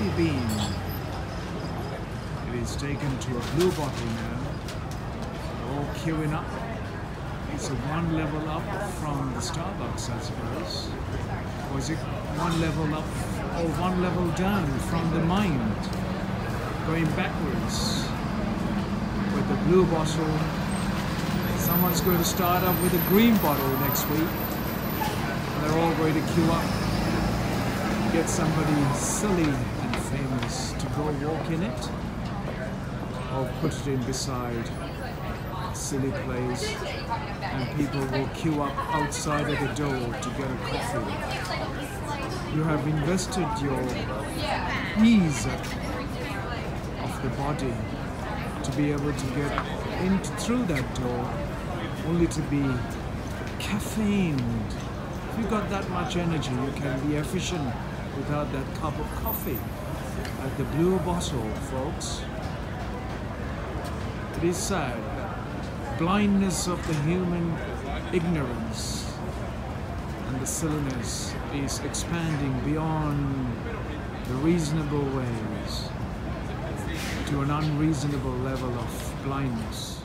coffee bean. It is taken to a blue bottle now. All queuing up. It's a one level up from the Starbucks, I suppose. Or is it one level up or one level down from the mind? Going backwards with the blue bottle. Someone's going to start up with a green bottle next week. They're all going to queue up. Get somebody silly and famous to go walk in it. Or put it in beside a silly place. And people will queue up outside of the door to get a coffee. You have invested your ease of the body to be able to get in through that door, only to be caffeined. If you've got that much energy, you can be efficient without that cup of coffee. Like the blue bottle, folks. It is sad. Blindness of the human ignorance and the silliness is expanding beyond the reasonable ways to an unreasonable level of blindness.